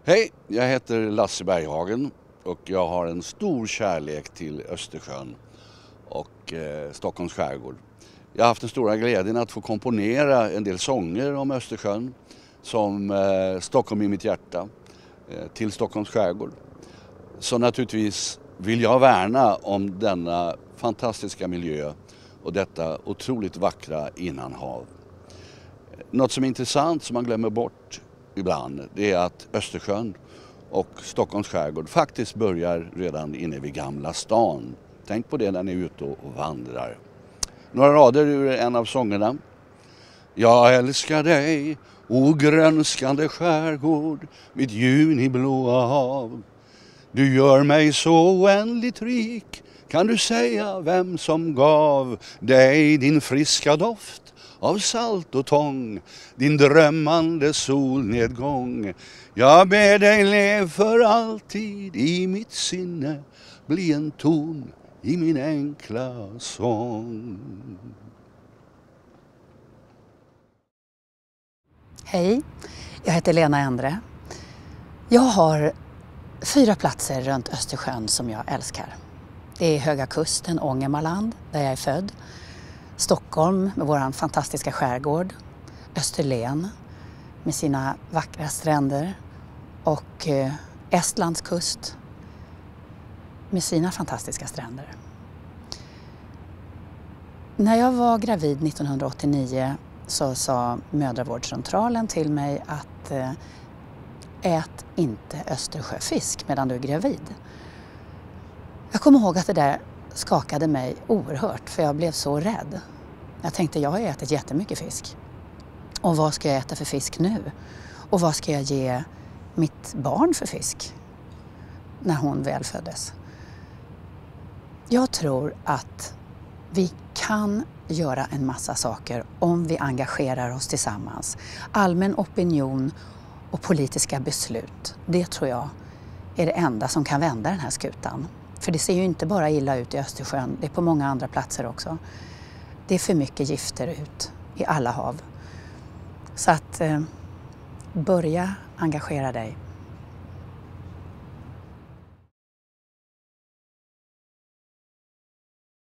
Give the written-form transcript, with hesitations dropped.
Hej, jag heter Lasse Berghagen och jag har en stor kärlek till Östersjön och Stockholms skärgård. Jag har haft den stora glädjen att få komponera en del sånger om Östersjön som Stockholm i mitt hjärta till Stockholms skärgård. Så naturligtvis vill jag värna om denna fantastiska miljö och detta otroligt vackra innanhav. Något som är intressant som man glömmer bort ibland, det är att Östersjön och Stockholms skärgård faktiskt börjar redan inne vid Gamla stan. Tänk på det när ni är ute och vandrar. Några rader ur en av sångerna. Jag älskar dig, o grönskande skärgård, mitt juniblåa hav. Du gör mig så oändligt rik, kan du säga vem som gav dig din friska doft av salt och tång, din drömmande solnedgång. Jag ber dig lev för alltid i mitt sinne, bli en ton i min enkla sång. Hej, jag heter Lena Endre. Jag har 4 platser runt Östersjön som jag älskar. Det är Höga Kusten, Ångermanland, där jag är född. Stockholm med vår fantastiska skärgård. Österlen med sina vackra stränder. Och Estlands kust med sina fantastiska stränder. När jag var gravid 1989 så sa mödravårdscentralen till mig att ät inte Östersjöfisk medan du är gravid. Jag kommer ihåg att det där skakade mig oerhört för jag blev så rädd. Jag tänkte jag har ätit jättemycket fisk. Och vad ska jag äta för fisk nu? Och vad ska jag ge mitt barn för fisk när hon väl föddes? Jag tror att vi kan göra en massa saker om vi engagerar oss tillsammans. Allmän opinion och politiska beslut, det tror jag är det enda som kan vända den här skutan. För det ser ju inte bara illa ut i Östersjön, det är på många andra platser också. Det är för mycket gifter ut i alla hav. Så att börja engagera dig.